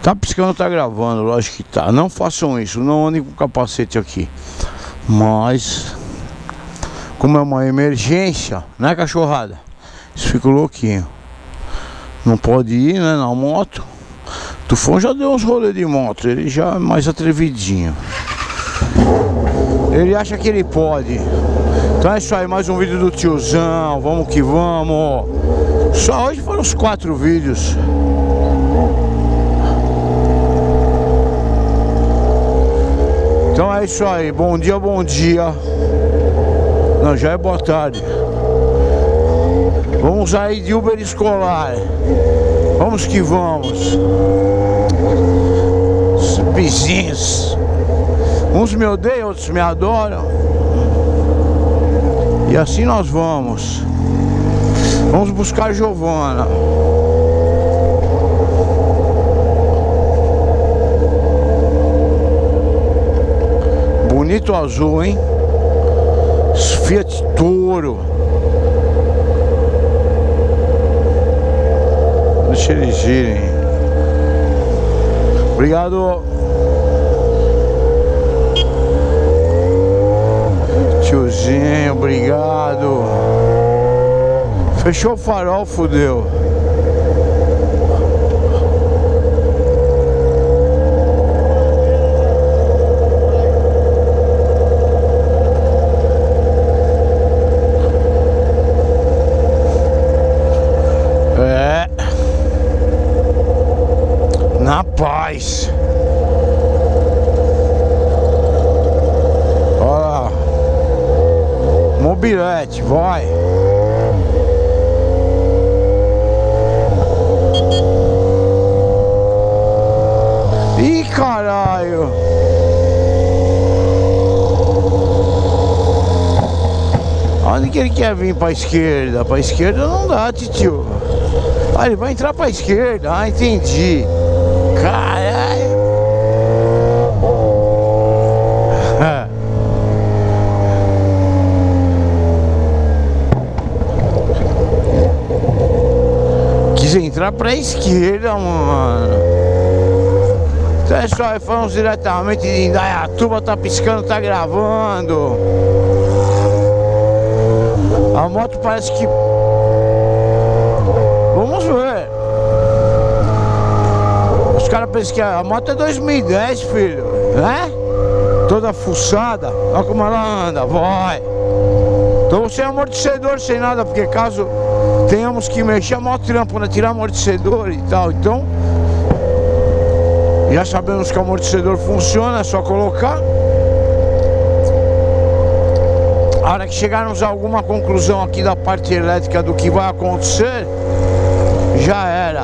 Tá piscando, tá gravando, lógico que tá. Não façam isso, não andem com capacete aqui. Mas, como é uma emergência, né, cachorrada? Isso fica louquinho. Não pode ir, né, na moto. Tufão já deu uns rolês de moto, ele já é mais atrevidinho. Ele acha que ele pode. Então é isso aí, mais um vídeo do tiozão. Vamos que vamos. Só hoje foram os 4 vídeos. Então é isso aí, bom dia, bom dia. Não, já é boa tarde. Vamos aí de Uber escolar. Vamos que vamos. Os vizinhos, uns me odeiam, outros me adoram. E assim nós vamos. Vamos buscar Giovana. Bonito azul, hein? Fiat Toro. Deixa eles girem. Obrigado. Tiozinho, obrigado. Fechou o farol, fudeu. Na paz. Olha lá. Mobilete, vai. Ih, caralho. Onde que ele quer vir pra esquerda? Pra esquerda não dá, tio. Ah, ele vai entrar pra esquerda. Ah, entendi. Caralho. Quis entrar pra esquerda, mano. Então é só, falamos diretamente de Indaiatuba, tá piscando, tá gravando. A moto parece que... Vamos ver. Os caras pensam que a moto é 2010, filho, né? Toda fuçada. Olha como ela anda, vai. Então sem amortecedor, sem nada, porque caso tenhamos que mexer a moto trampo, né? Tirar amortecedor e tal. Então, já sabemos que o amortecedor funciona, é só colocar. A hora que chegarmos a alguma conclusão aqui da parte elétrica do que vai acontecer, já era.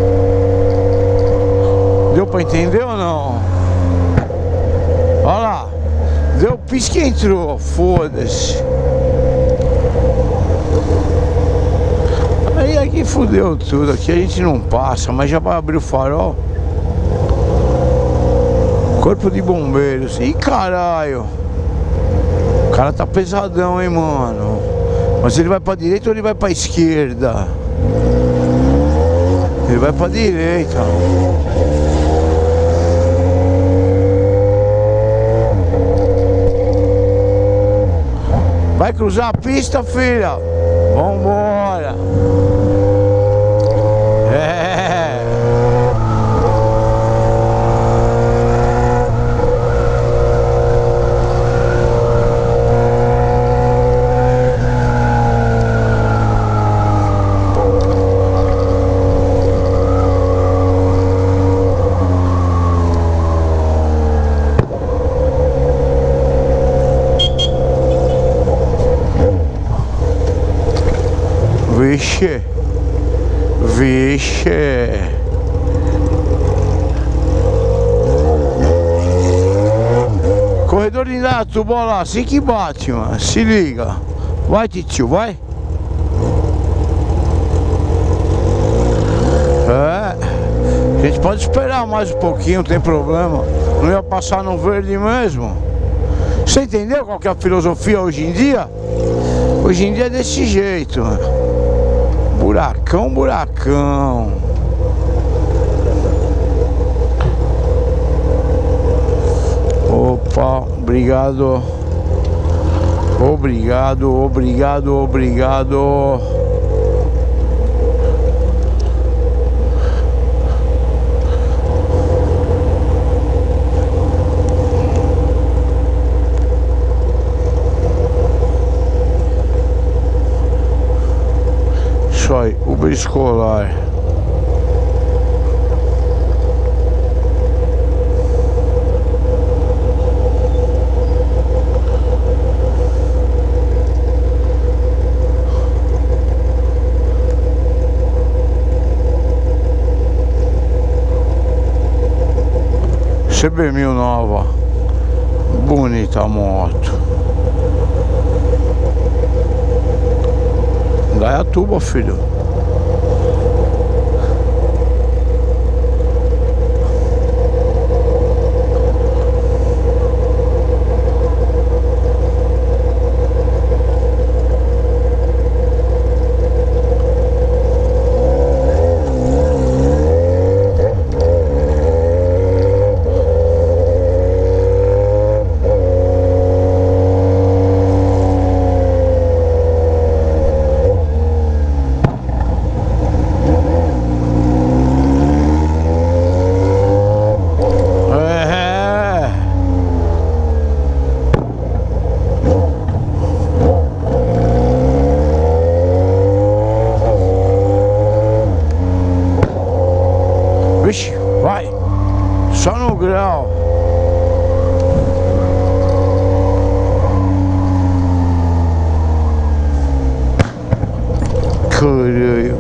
Deu pra entender ou não? Olha lá. Deu pisca e entrou. Foda-se. Aí aqui fudeu tudo. Aqui a gente não passa, mas já vai abrir o farol. Corpo de bombeiros. Ih, caralho. O cara tá pesadão, hein, mano. Mas ele vai pra direita ou ele vai pra esquerda? Ele vai pra direita. Vai cruzar a pista, filha? Vambora. É. Vixe, vixe. Corredor de Indaiatuba, olha lá, assim que bate, mano. Se liga. Vai, tio, vai. É. A gente pode esperar mais um pouquinho, não tem problema. Não ia passar no verde mesmo. Você entendeu qual que é a filosofia hoje em dia? Hoje em dia é desse jeito, mano. Buracão, buracão. Opa, obrigado. Obrigado, obrigado, obrigado. Isso aí, Uber escolar. CB1000 nova, bonita a moto. Indaiatuba, filho. Vixe, vai, só no grau. Caralho.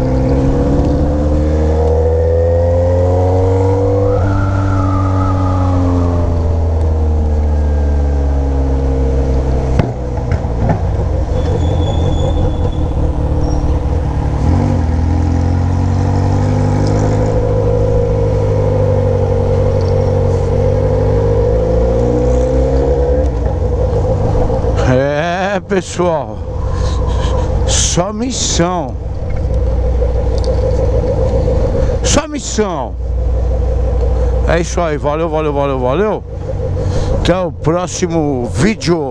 É, pessoal, só missão. Só missão. É isso aí, valeu, valeu, valeu, valeu. Até o próximo vídeo.